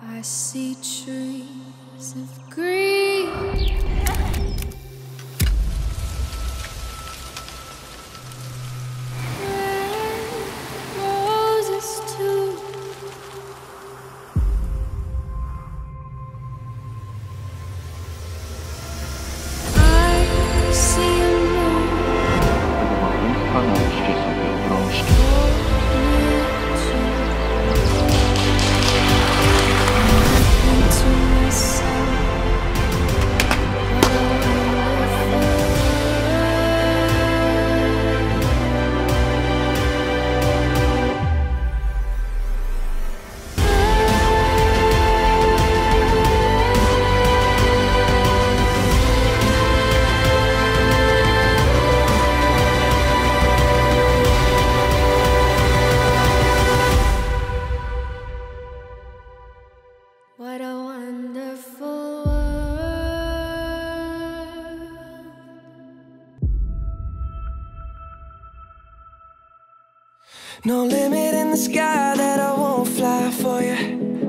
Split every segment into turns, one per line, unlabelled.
I see trees of green, red roses too. I see a moon.
Ponoćcie sobie uproszczę.
What a wonderful world.
No limit in the sky that I won't fly for you.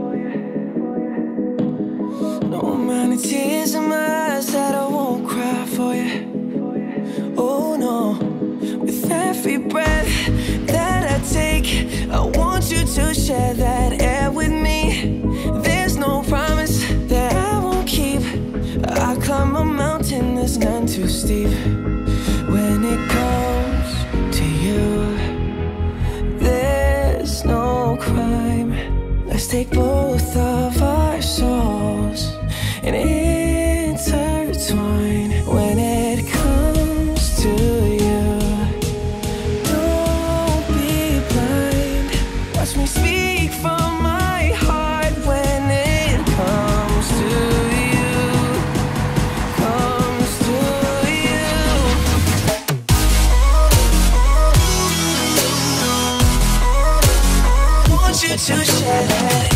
No amount of tears in my eyes that I won't cry for you. Oh no, with every breath that I take, I want you to share that air with me. There's no promise that I won't keep. I climb a mountain that's none too steep. When it comes to you, there's no crime. Let's take both of our souls and intertwine. When it comes to you, don't be blind. Watch me speak from my heart. When it comes to you, comes to you. Want you to share that